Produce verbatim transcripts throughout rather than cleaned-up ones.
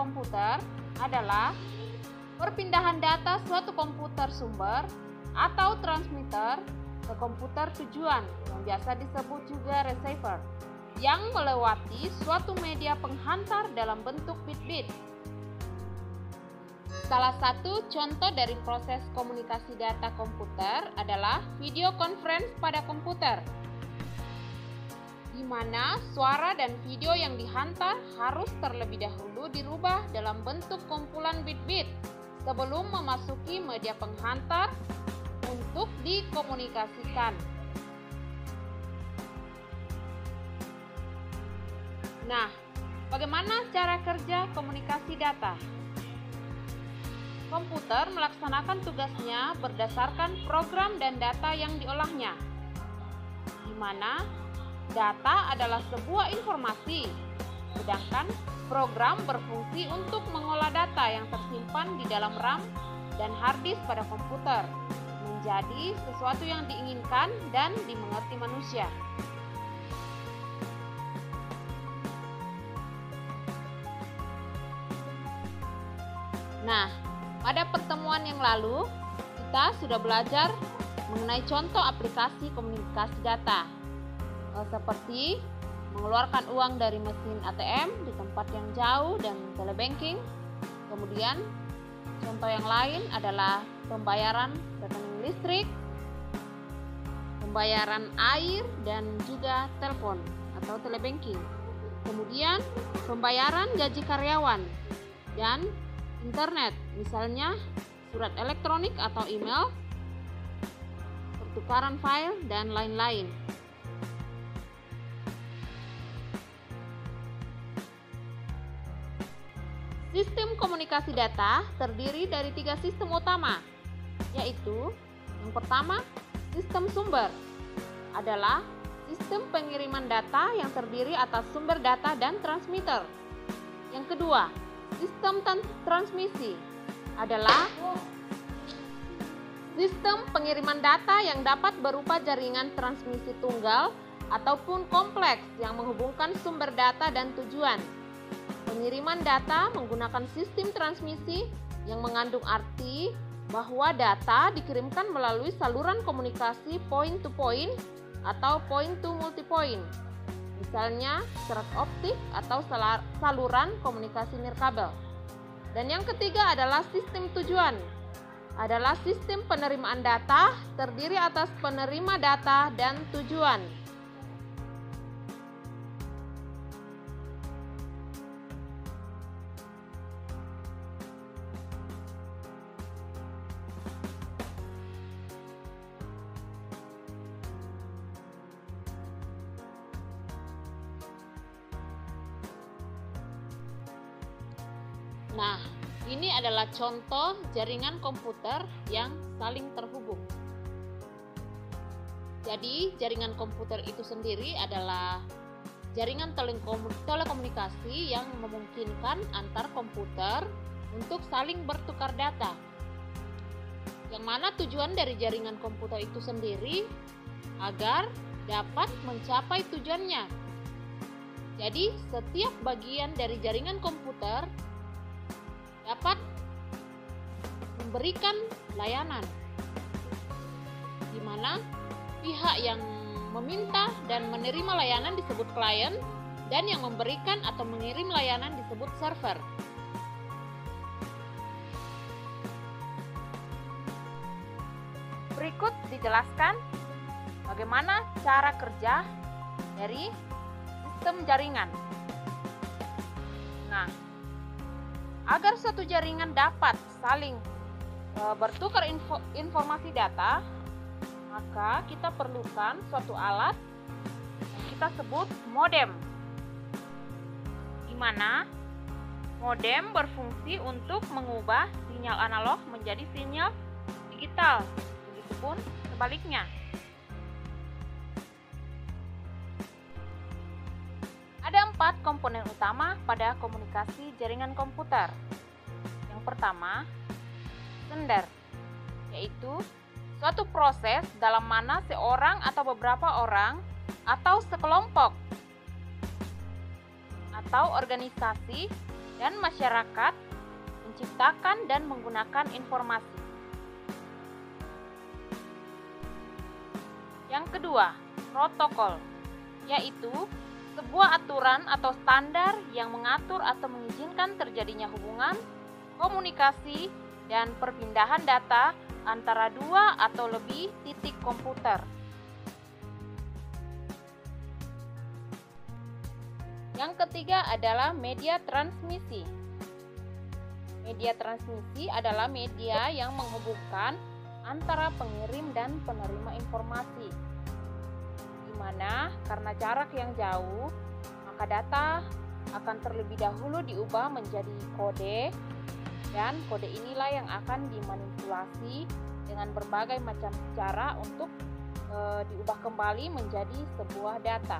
komputer adalah perpindahan data suatu komputer sumber atau transmitter ke komputer tujuan yang biasa disebut juga receiver yang melewati suatu media penghantar dalam bentuk bit-bit. Salah satu contoh dari proses komunikasi data komputer adalah video conference pada komputer, di mana suara dan video yang dihantar harus terlebih dahulu dirubah dalam bentuk kumpulan bit-bit sebelum memasuki media penghantar untuk dikomunikasikan. Nah, bagaimana cara kerja komunikasi data? Komputer melaksanakan tugasnya berdasarkan program dan data yang diolahnya, di mana data adalah sebuah informasi, sedangkan program berfungsi untuk mengolah data yang tersimpan di dalam RAM dan hard disk pada komputer menjadi sesuatu yang diinginkan dan dimengerti manusia. Nah, pada pertemuan yang lalu kita sudah belajar mengenai contoh aplikasi komunikasi data, seperti mengeluarkan uang dari mesin A T M di tempat yang jauh dan telebanking. Kemudian contoh yang lain adalah pembayaran rekening listrik, pembayaran air, dan juga telepon atau telebanking. Kemudian pembayaran gaji karyawan dan internet, misalnya surat elektronik atau email, pertukaran file, dan lain-lain. Sistem komunikasi data terdiri dari tiga sistem utama, yaitu yang pertama, sistem sumber adalah sistem pengiriman data yang terdiri atas sumber data dan transmitter. Yang kedua, sistem transmisi adalah sistem pengiriman data yang dapat berupa jaringan transmisi tunggal ataupun kompleks yang menghubungkan sumber data dan tujuan. Pengiriman data menggunakan sistem transmisi yang mengandung arti bahwa data dikirimkan melalui saluran komunikasi point to point atau point to multipoint, misalnya serat optik atau saluran komunikasi nirkabel. Dan yang ketiga adalah sistem tujuan, adalah sistem penerimaan data terdiri atas penerima data dan tujuan. Nah, ini adalah contoh jaringan komputer yang saling terhubung. Jadi, jaringan komputer itu sendiri adalah jaringan telekomunikasi yang memungkinkan antar komputer untuk saling bertukar data. Yang mana tujuan dari jaringan komputer itu sendiri agar dapat mencapai tujuannya. Jadi, setiap bagian dari jaringan komputer dapat memberikan layanan, di mana pihak yang meminta dan menerima layanan disebut klien, dan yang memberikan atau mengirim layanan disebut server. Berikut dijelaskan bagaimana cara kerja dari sistem jaringan. Nah, agar suatu jaringan dapat saling e, bertukar info, informasi data, maka kita perlukan suatu alat yang kita sebut modem, di mana modem berfungsi untuk mengubah sinyal analog menjadi sinyal digital, begitupun sebaliknya. Ada empat komponen utama pada komunikasi jaringan komputer. Yang pertama, sender, yaitu suatu proses dalam mana seorang atau beberapa orang atau sekelompok atau organisasi dan masyarakat menciptakan dan menggunakan informasi. Yang kedua, protokol, yaitu sebuah aturan atau standar yang mengatur atau mengizinkan terjadinya hubungan, komunikasi, dan perpindahan data antara dua atau lebih titik komputer. Yang ketiga adalah media transmisi. Media transmisi adalah media yang menghubungkan antara pengirim dan penerima informasi, di mana karena jarak yang jauh, maka data akan terlebih dahulu diubah menjadi kode, dan kode inilah yang akan dimanipulasi dengan berbagai macam cara untuk e, diubah kembali menjadi sebuah data.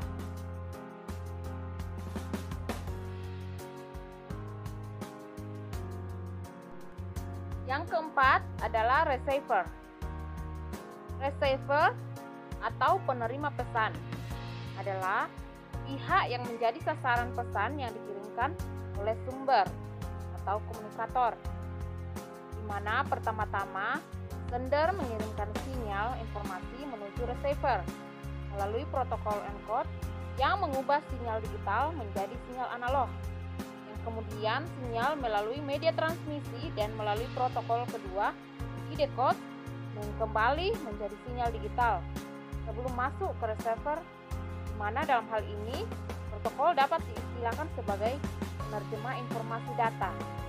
Yang keempat adalah receiver. Receiver atau penerima pesan adalah pihak yang menjadi sasaran pesan yang dikirimkan oleh sumber atau komunikator, di mana pertama-tama sender mengirimkan sinyal informasi menuju receiver melalui protokol encode yang mengubah sinyal digital menjadi sinyal analog. Kemudian sinyal melalui media transmisi dan melalui protokol kedua di-decode dan kembali menjadi sinyal digital sebelum masuk ke receiver, di mana dalam hal ini protokol dapat diistilahkan sebagai penerjemah informasi data.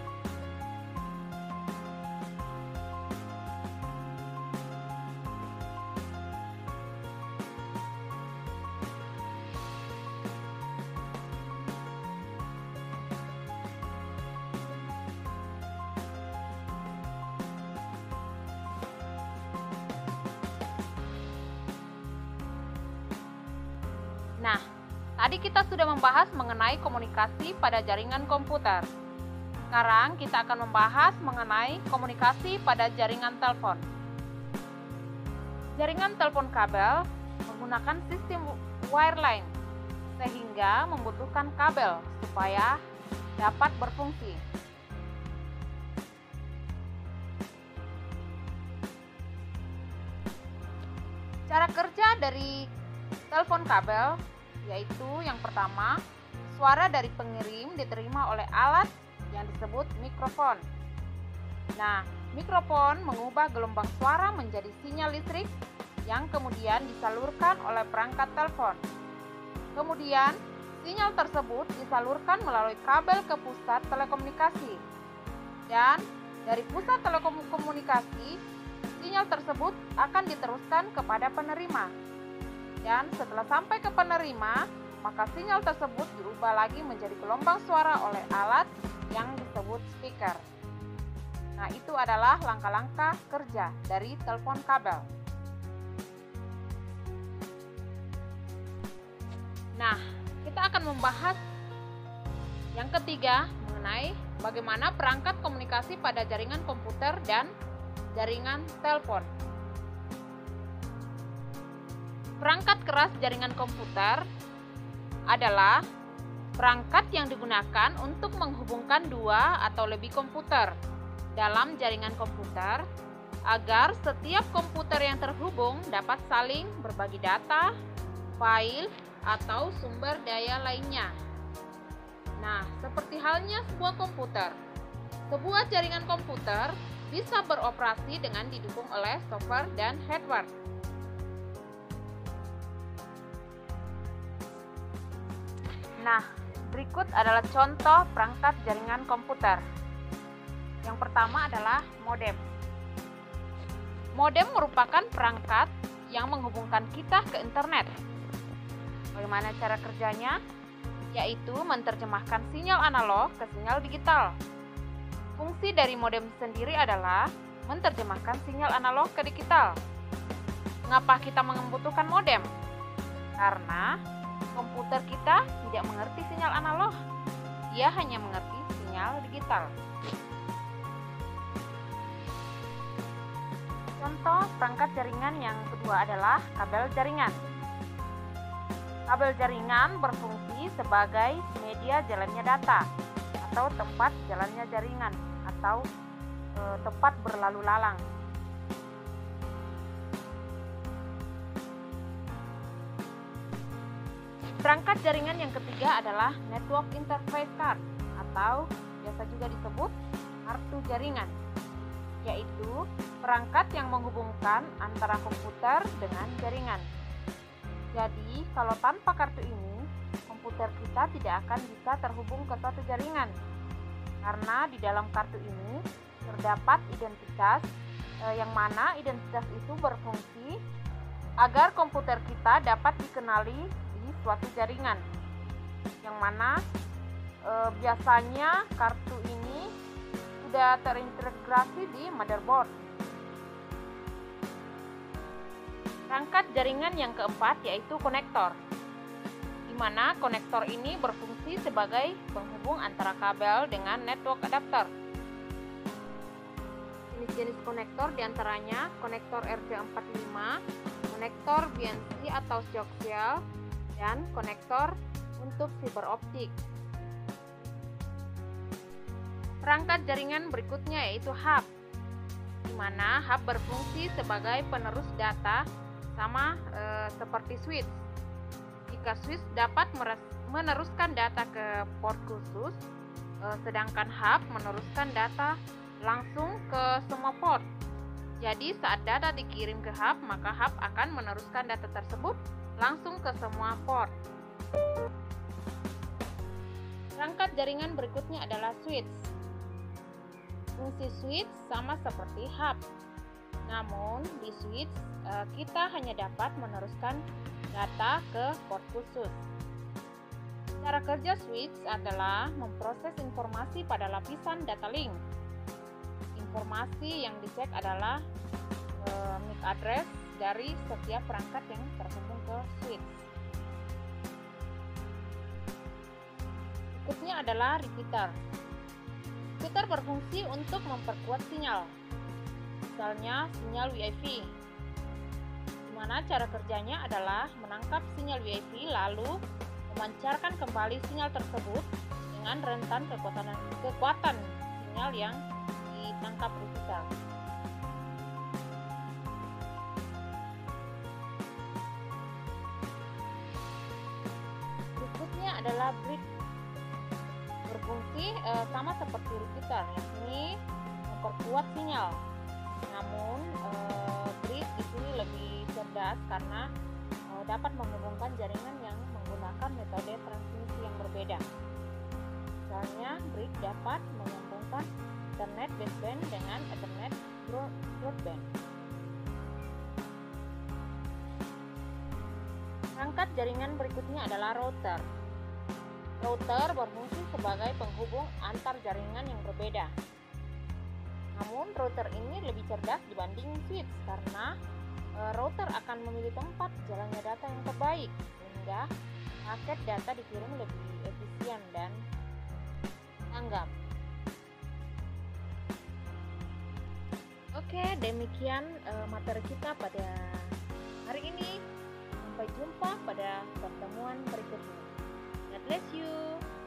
Nah, tadi kita sudah membahas mengenai komunikasi pada jaringan komputer. Sekarang kita akan membahas mengenai komunikasi pada jaringan telepon. Jaringan telepon kabel menggunakan sistem wireline, sehingga membutuhkan kabel supaya dapat berfungsi. Cara kerja dari telepon kabel yaitu yang pertama, suara dari pengirim diterima oleh alat yang disebut mikrofon. Nah, mikrofon mengubah gelombang suara menjadi sinyal listrik yang kemudian disalurkan oleh perangkat telepon. Kemudian, sinyal tersebut disalurkan melalui kabel ke pusat telekomunikasi. Dan dari pusat telekomunikasi, sinyal tersebut akan diteruskan kepada penerima. Dan setelah sampai ke penerima, maka sinyal tersebut diubah lagi menjadi gelombang suara oleh alat yang disebut speaker. Nah, itu adalah langkah-langkah kerja dari telepon kabel. Nah, kita akan membahas yang ketiga mengenai bagaimana perangkat komunikasi pada jaringan komputer dan jaringan telepon. Perangkat keras jaringan komputer adalah perangkat yang digunakan untuk menghubungkan dua atau lebih komputer dalam jaringan komputer agar setiap komputer yang terhubung dapat saling berbagi data, file, atau sumber daya lainnya. Nah, seperti halnya sebuah komputer. Sebuah jaringan komputer bisa beroperasi dengan didukung oleh software dan hardware. Nah, berikut adalah contoh perangkat jaringan komputer. Yang pertama adalah modem. Modem merupakan perangkat yang menghubungkan kita ke internet. Bagaimana cara kerjanya? Yaitu menerjemahkan sinyal analog ke sinyal digital. Fungsi dari modem sendiri adalah menerjemahkan sinyal analog ke digital. Mengapa kita membutuhkan modem? Karena komputer kita tidak mengerti sinyal analog, dia hanya mengerti sinyal digital. Contoh perangkat jaringan yang kedua adalah kabel jaringan. Kabel jaringan berfungsi sebagai media jalannya data atau tempat jalannya jaringan atau e, tempat berlalu lalang. Perangkat jaringan yang ketiga adalah Network Interface Card atau biasa juga disebut kartu jaringan, yaitu perangkat yang menghubungkan antara komputer dengan jaringan. Jadi, kalau tanpa kartu ini, komputer kita tidak akan bisa terhubung ke suatu jaringan. Karena di dalam kartu ini terdapat identitas eh, yang mana identitas itu berfungsi agar komputer kita dapat dikenali di suatu jaringan. Yang mana eh, biasanya kartu ini sudah terintegrasi di motherboard. Perangkat jaringan yang keempat yaitu konektor, di mana konektor ini berfungsi sebagai penghubung antara kabel dengan network adapter. Jenis-jenis konektor diantaranya konektor R J empat puluh lima, konektor B N C atau coaxial, dan konektor untuk fiber optik. Perangkat jaringan berikutnya yaitu hub, di mana hub berfungsi sebagai penerus data sama e, seperti switch. Jika switch dapat meneruskan data ke port khusus, e, sedangkan hub meneruskan data langsung ke semua port. Jadi saat data dikirim ke hub, maka hub akan meneruskan data tersebut langsung ke semua port. Perangkat jaringan berikutnya adalah switch. Fungsi switch sama seperti hub. Namun di switch kita hanya dapat meneruskan data ke port khusus. Cara kerja switch adalah memproses informasi pada lapisan data link. Informasi yang dicek adalah e, M I C address dari setiap perangkat yang terhubung ke switch. Berikutnya adalah repeater. Repeater berfungsi untuk memperkuat sinyal. Misalnya sinyal W I F I, di mana cara kerjanya adalah menangkap sinyal W I F I lalu memancarkan kembali sinyal tersebut dengan rentan kekuatan kekuatan sinyal yang ditangkap repeater. Berikutnya adalah bridge, berfungsi e, sama seperti repeater, yakni memperkuat sinyal. Namun e, bridge di sini lebih cerdas karena e, dapat menghubungkan jaringan yang menggunakan metode transmisi yang berbeda. Misalnya, bridge dapat menghubungkan Ethernet baseband dengan Ethernet broadband. Perangkat jaringan berikutnya adalah router. Router berfungsi sebagai penghubung antar jaringan yang berbeda. Namun router ini lebih cerdas dibanding switch karena e, router akan memilih tempat jalannya data yang terbaik sehingga paket data dikirim lebih efisien dan tanggap. Oke, demikian e, materi kita pada hari ini. Sampai jumpa pada pertemuan berikutnya. God bless you.